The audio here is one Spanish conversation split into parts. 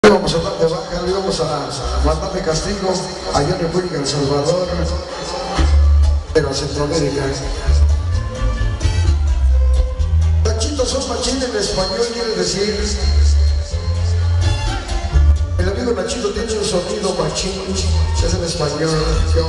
Vamos a dar de baja, le vamos a mandar de castigo allá en República El Salvador, pero a Centroamérica. Nachitos son machín en español, quiere decir. El amigo Nachito tiene un sonido machín, es en español.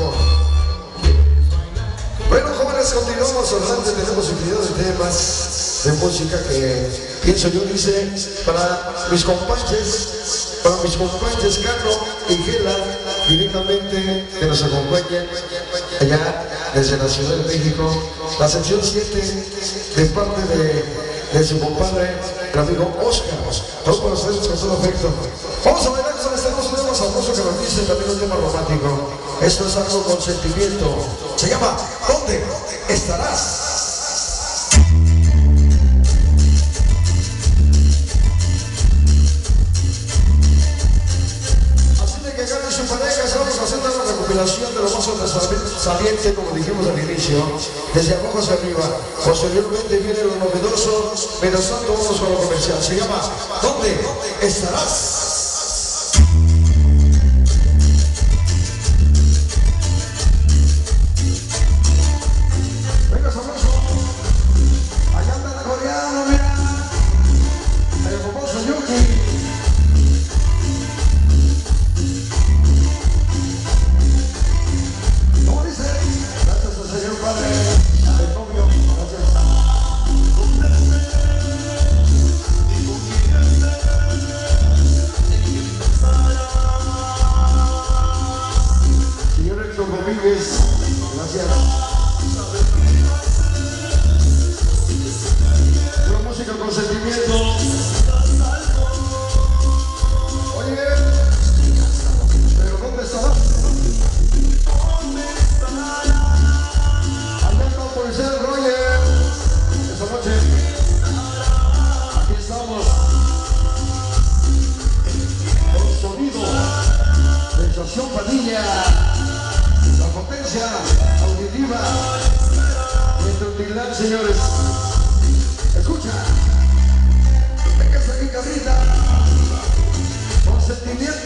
Bueno, jóvenes, continuamos adelante, tenemos infinidad de temas de música que pienso yo, dice, para mis compañeros Cano y Gela, directamente que nos acompañan allá desde la Ciudad de México, la sección 7 de parte de su compadre, el amigo Oscar. Todos con ustedes con todo afecto. Vamos a bailar con este hermoso tema sabroso que nos dice también un tema romántico. Esto es algo con sentimiento. Se llama ¿Dónde estarás? De lo más sobresaliente, como dijimos al inicio, desde abajo hacia arriba. Posteriormente viene lo novedoso, pero tanto vamos con lo comercial. Se llama ¿Dónde estarás? Venga, sabroso. Allá anda el coreano, mira. El famoso Yuki. Gracias. La música con sentimiento. Oye, pero ¿dónde estarás? Allá está por el ser Roger. Esta noche aquí estamos con sonido sensación Padilla. La potencia auditiva de Utitlán, señores. Escucha. Venga esa guitarrita con sentimiento.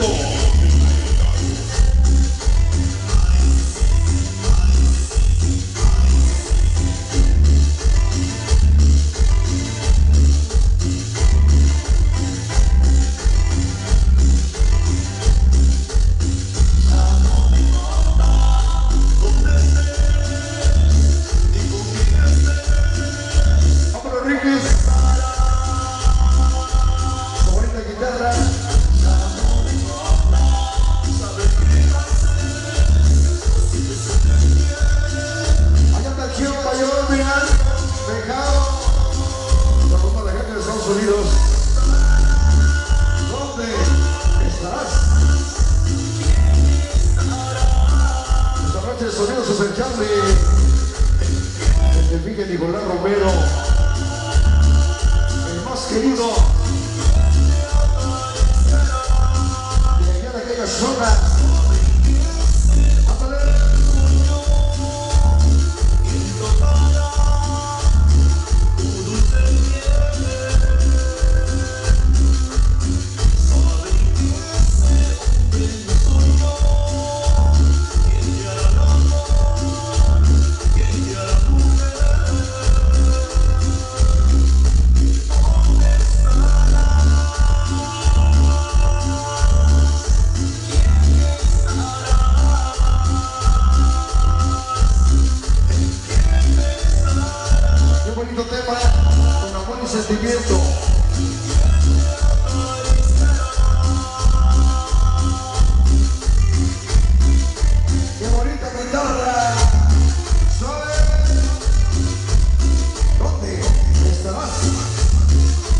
Unidos. ¿Dónde estarás? Esta noche el sonido Super Charlie, el Miguel Nicolás Romero, el más querido de allá de aquella zona. Tema con amor y sentimiento. Qué bonita guitarra. ¿Sabes dónde estarás?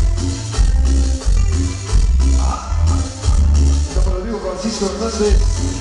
Ya me lo digo Francisco Hernández.